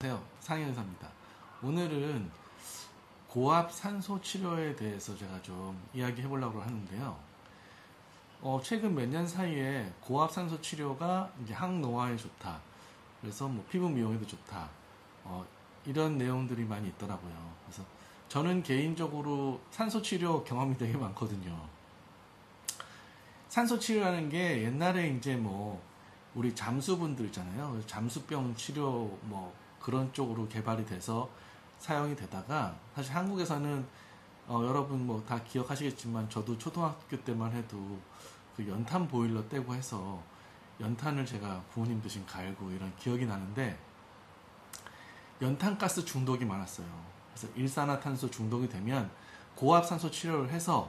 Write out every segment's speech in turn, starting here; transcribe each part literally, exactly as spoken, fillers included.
안녕하세요. 상해의사입니다. 오늘은 고압 산소 치료에 대해서 제가 좀 이야기해 보려고 하는데요. 어, 최근 몇 년 사이에 고압 산소 치료가 이제 항노화에 좋다. 그래서 뭐 피부 미용에도 좋다. 어, 이런 내용들이 많이 있더라고요. 그래서 저는 개인적으로 산소 치료 경험이 되게 많거든요. 산소 치료라는 게 옛날에 이제 뭐 우리 잠수분들 있잖아요. 잠수병 치료 뭐 그런 쪽으로 개발이 돼서 사용이 되다가 사실 한국에서는 어, 여러분 뭐 다 기억하시겠지만 저도 초등학교 때만 해도 그 연탄 보일러 떼고 해서 연탄을 제가 부모님 드신 갈고 이런 기억이 나는데 연탄가스 중독이 많았어요. 그래서 일산화탄소 중독이 되면 고압산소 치료를 해서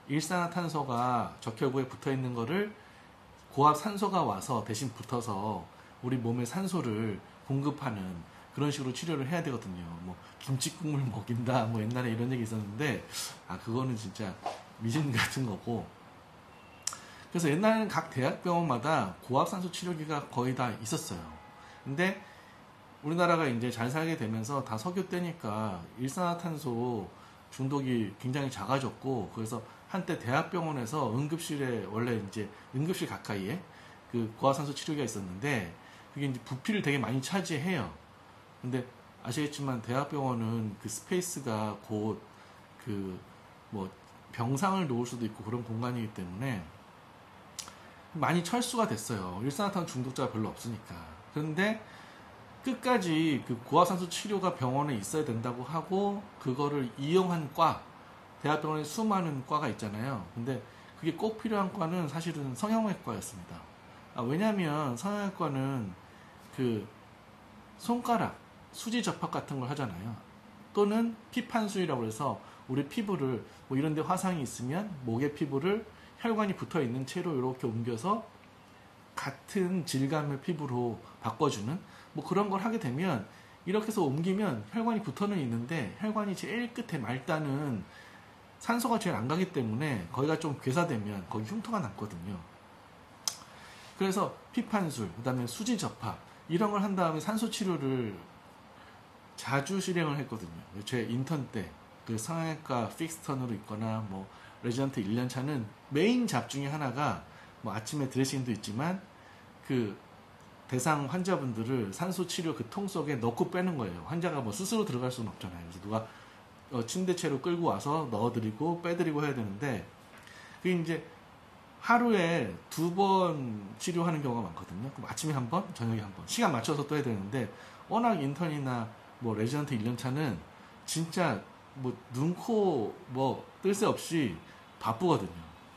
일산화탄소가 적혈구에 붙어 있는 거를 고압산소가 와서 대신 붙어서 우리 몸에 산소를 공급하는 그런 식으로 치료를 해야 되거든요. 뭐 김치국물 먹인다 뭐 옛날에 이런 얘기 있었는데 아 그거는 진짜 미신 같은 거고. 그래서 옛날에는 각 대학병원마다 고압산소 치료기가 거의 다 있었어요. 근데 우리나라가 이제 잘 살게 되면서 다 석유 떼니까 일산화탄소 중독이 굉장히 작아졌고, 그래서 한때 대학병원에서 응급실에 원래 이제 응급실 가까이에 그 고압산소 치료기가 있었는데 그게 이제 부피를 되게 많이 차지해요. 근데 아시겠지만 대학병원은 그 스페이스가 곧 그 뭐 병상을 놓을 수도 있고 그런 공간이기 때문에 많이 철수가 됐어요. 일산화탄소 중독자가 별로 없으니까. 그런데 끝까지 그 고압산소 치료가 병원에 있어야 된다고 하고 그거를 이용한 과, 대학병원에 수많은 과가 있잖아요. 근데 그게 꼭 필요한 과는 사실은 성형외과였습니다. 아, 왜냐하면 성형외과는 그 손가락 수지 접합 같은 걸 하잖아요. 또는 피판수위라고 해서 우리 피부를 뭐 이런 데 화상이 있으면 목의 피부를 혈관이 붙어 있는 채로 이렇게 옮겨서 같은 질감의 피부로 바꿔주는 뭐 그런 걸 하게 되면 이렇게 해서 옮기면 혈관이 붙어는 있는데 혈관이 제일 끝에 말단은 산소가 제일 안 가기 때문에 거기가 좀 괴사되면 거기 흉터가 남거든요. 그래서 피판술, 그 다음에 수지 접합 이런 걸 한 다음에 산소 치료를 자주 실행을 했거든요. 제 인턴 때 그 성형외과 픽스턴으로 있거나 뭐 레지던트 일 년 차는 메인 잡 중에 하나가 뭐 아침에 드레싱도 있지만 그 대상 환자분들을 산소 치료 그 통 속에 넣고 빼는 거예요. 환자가 뭐 스스로 들어갈 수는 없잖아요. 그래서 누가 어 침대채로 끌고 와서 넣어드리고 빼드리고 해야 되는데 그게 이제 하루에 두 번 치료하는 경우가 많거든요. 그럼 아침에 한 번, 저녁에 한 번. 시간 맞춰서 또 해야 되는데 워낙 인턴이나 뭐 레지던트 일 년 차는 진짜 뭐 눈, 코 뭐 뜰 새 없이 바쁘거든요.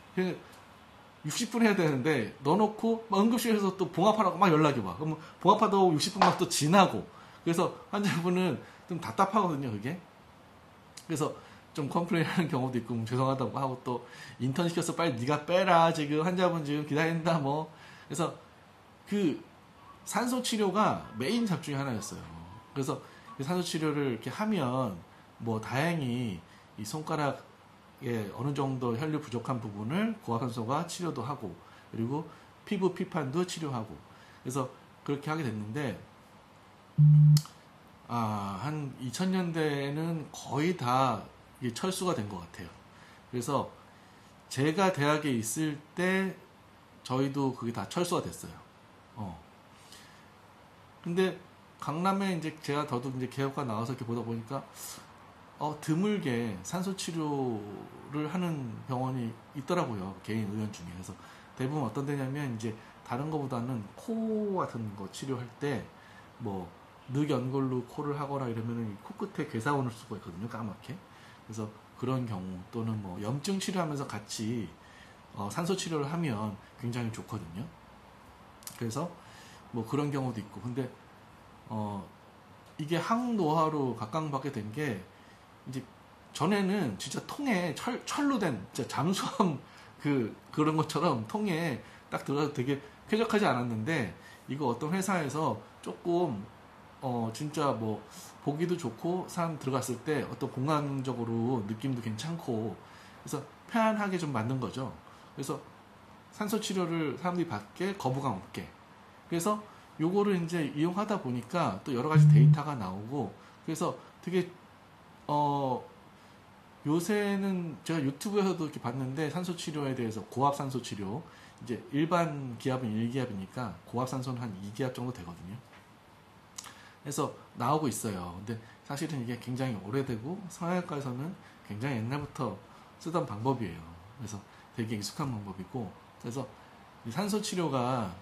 육십 분 해야 되는데 넣어놓고 막 응급실에서 또 봉합하라고 막 연락이 와. 그럼 봉합하다가 육십 분 막 또 지나고. 그래서 환자분은 좀 답답하거든요, 그게. 그래서 좀 컴플레인 하는 경우도 있고 죄송하다고 하고 또 인턴 시켜서 빨리 네가 빼라 지금 환자분 지금 기다린다 뭐. 그래서 그 산소 치료가 메인 잡 중에 하나였어요. 그래서 그 산소 치료를 이렇게 하면 뭐 다행히 이 손가락에 어느 정도 혈류 부족한 부분을 고압산소가 치료도 하고 그리고 피부 피판도 치료하고 그래서 그렇게 하게 됐는데 아, 한 이천 년대에는 거의 다 이게 철수가 된 것 같아요. 그래서 제가 대학에 있을 때 저희도 그게 다 철수가 됐어요. 어. 근데 강남에 이제 제가 더도 이제 개업과 나와서 이렇게 보다 보니까 어, 드물게 산소 치료를 하는 병원이 있더라고요. 개인 의원 중에. 그래서 대부분 어떤 데냐면 이제 다른 거보다는 코 같은 거 치료할 때 뭐 늑연골로 코를 하거나 이러면은 코끝에 괴사 오는 수가 있거든요. 까맣게. 그래서 그런 경우 또는 뭐 염증 치료하면서 같이 어, 산소 치료를 하면 굉장히 좋거든요. 그래서 뭐 그런 경우도 있고. 근데 어, 이게 항노화로 각광받게 된 게 이제 전에는 진짜 통에 철, 철로 된 진짜 잠수함 그 그런 것처럼 통에 딱 들어가서 되게 쾌적하지 않았는데 이거 어떤 회사에서 조금 어 진짜 뭐 보기도 좋고 사람 들어갔을 때 어떤 공간적으로 느낌도 괜찮고 그래서 편안하게 좀 만든 거죠. 그래서 산소 치료를 사람들이 받게 거부감 없게. 그래서 요거를 이제 이용하다 보니까 또 여러 가지 데이터가 나오고, 그래서 되게 어 요새는 제가 유튜브에서도 이렇게 봤는데, 산소 치료에 대해서 고압 산소 치료, 이제 일반 기압은 일 기압이니까 고압 산소는 한 이 기압 정도 되거든요. 그래서 나오고 있어요. 근데 사실은 이게 굉장히 오래되고 성형외과에서는 굉장히 옛날부터 쓰던 방법이에요. 그래서 되게 익숙한 방법이고, 그래서 이 산소 치료가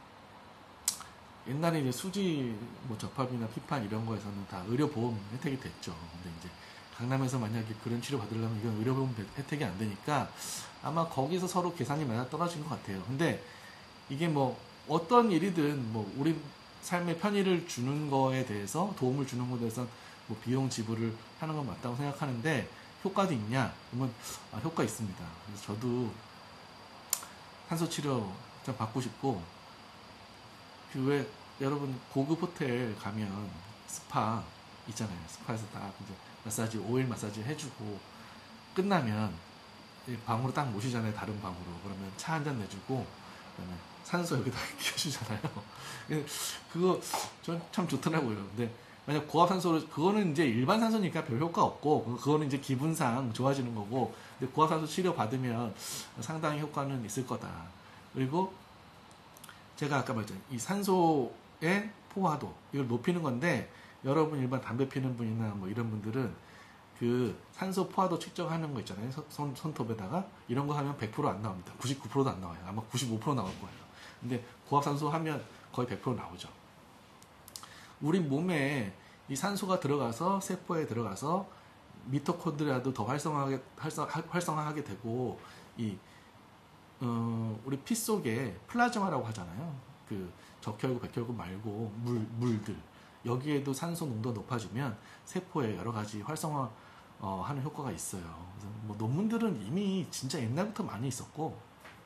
옛날에 이제 수지 뭐 접합이나 피판 이런 거에서는 다 의료보험 혜택이 됐죠. 근데 이제 강남에서 만약에 그런 치료 받으려면 이건 의료보험 혜택이 안 되니까 아마 거기서 서로 계산이 맞아 떨어진 것 같아요. 근데 이게 뭐 어떤 일이든 뭐 우리 삶의 편의를 주는 거에 대해서, 도움을 주는 거에 대해서 뭐 비용 지불을 하는 건 맞다고 생각하는데, 효과도 있냐? 그러면 아, 효과 있습니다. 그래서 저도 산소 치료 좀 받고 싶고, 그 왜 여러분 고급 호텔 가면 스파 있잖아요. 스파에서 딱 이제 마사지, 오일 마사지 해주고 끝나면 방으로 딱 모시잖아요. 다른 방으로. 그러면 차 한 잔 내주고 그다음에 산소 여기다 끼워주잖아요. 그거 전 참 좋더라고요. 근데 만약 고압 산소로, 그거는 이제 일반 산소니까 별 효과 없고, 그거는 이제 기분상 좋아지는 거고, 근데 고압 산소 치료 받으면 상당히 효과는 있을 거다. 그리고 제가 아까 말했잖아요. 이 산소의 포화도, 이걸 높이는 건데, 여러분 일반 담배 피는 분이나 뭐 이런 분들은 그 산소 포화도 측정하는 거 있잖아요. 손, 손톱에다가 이런 거 하면 백 퍼센트 안 나옵니다. 구십구 퍼센트도 안 나와요. 아마 구십오 퍼센트 나올 거예요. 근데 고압산소 하면 거의 백 퍼센트 나오죠. 우리 몸에 이 산소가 들어가서 세포에 들어가서 미토콘드리아도 더 활성화하게, 활성, 활성화하게 되고, 이 어, 우리 피 속에 플라즈마라고 하잖아요. 그 적혈구, 백혈구 말고 물, 물들, 여기에도 산소 농도가 높아지면 세포에 여러 가지 활성화 어, 하는 효과가 있어요. 그래서 뭐 논문들은 이미 진짜 옛날부터 많이 있었고,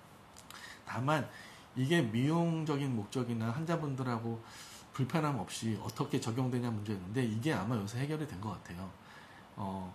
다만 이게 미용적인 목적이나 환자분들하고 불편함 없이 어떻게 적용되냐 문제였는데, 이게 아마 요새 해결이 된 것 같아요. 어,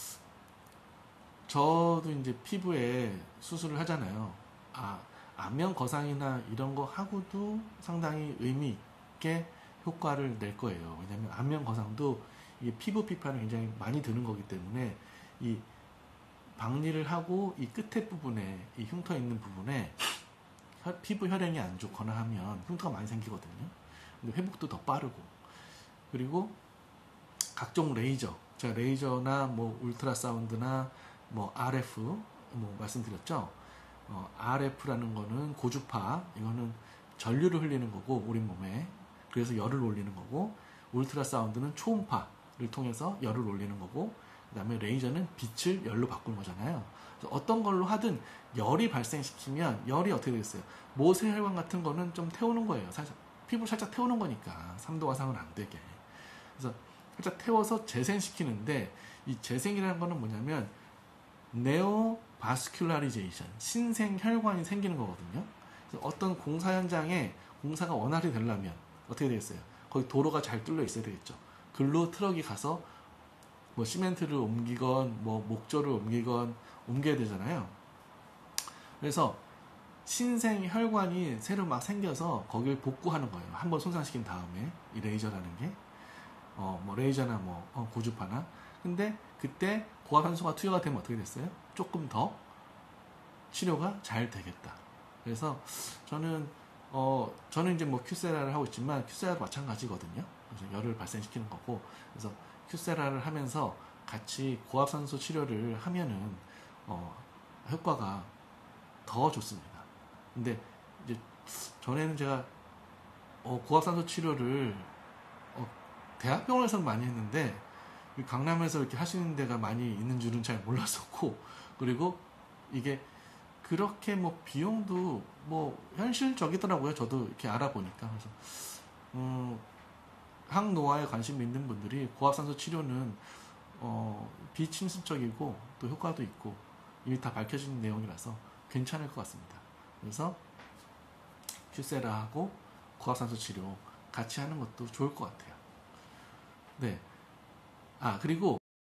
저도 이제 피부에 수술을 하잖아요. 아, 안면 거상이나 이런 거 하고도 상당히 의미 있게 효과를 낼 거예요. 왜냐면 안면 거상도 이게 피부 피판이 굉장히 많이 드는 거기 때문에, 이 박리를 하고 이 끝에 부분에, 이 흉터 있는 부분에 혈, 피부 혈행이 안 좋거나 하면 흉터가 많이 생기거든요. 근데 회복도 더 빠르고, 그리고 각종 레이저, 제가 레이저나 뭐 울트라 사운드나 뭐 알에프 뭐 말씀드렸죠. 어, 알에프라는 거는 고주파, 이거는 전류를 흘리는 거고 우리 몸에, 그래서 열을 올리는 거고, 울트라 사운드는 초음파를 통해서 열을 올리는 거고, 그 다음에 레이저는 빛을 열로 바꾸는 거잖아요. 그래서 어떤 걸로 하든 열이 발생시키면 열이 어떻게 되겠어요? 모세혈관 같은 거는 좀 태우는 거예요. 살짝 피부를 살짝 태우는 거니까 삼 도 화상은 안 되게. 그래서 살짝 태워서 재생시키는데, 이 재생이라는 거는 뭐냐면 네오바스큘라리제이션, 신생혈관이 생기는 거거든요. 그래서 어떤 공사 현장에 공사가 원활히 되려면 어떻게 되겠어요? 거기 도로가 잘 뚫려 있어야 되겠죠. 글로 트럭이 가서 뭐 시멘트를 옮기건 뭐 목조를 옮기건 옮겨야 되잖아요. 그래서 신생혈관이 새로 막 생겨서 거기를 복구하는 거예요. 한번 손상시킨 다음에, 이 레이저라는 게 어, 뭐 레이저나 뭐 어, 고주파나. 근데 그때 고압산소가 투여가 되면 어떻게 됐어요? 조금 더 치료가 잘 되겠다. 그래서 저는 어 저는 이제 뭐 큐세라를 하고 있지만 큐세라도 마찬가지거든요. 그래서 열을 발생시키는 거고, 그래서 큐세라를 하면서 같이 고압산소 치료를 하면은 어 효과가 더 좋습니다. 근데 이제 전에는 제가 어 고압산소 치료를 어 대학병원에서는 많이 했는데, 강남에서 이렇게 하시는 데가 많이 있는 줄은 잘 몰랐었고, 그리고 이게 그렇게 뭐 비용도 뭐 현실적이더라고요. 저도 이렇게 알아보니까. 그래서 음, 항노화에 관심 있는 분들이 고압산소 치료는 어, 비침습적이고 또 효과도 있고 이미 다 밝혀진 내용이라서 괜찮을 것 같습니다. 그래서 큐세라하고 고압산소 치료 같이 하는 것도 좋을 것 같아요. 네. 아, 그리고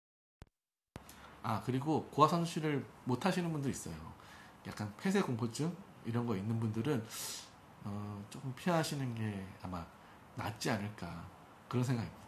아, 그리고 고압산소 치료를 못 하시는 분도 있어요. 약간 폐쇄 공포증 이런 거 있는 분들은 어, 조금 피하시는 게 아마 낫지 않을까 그런 생각입니다.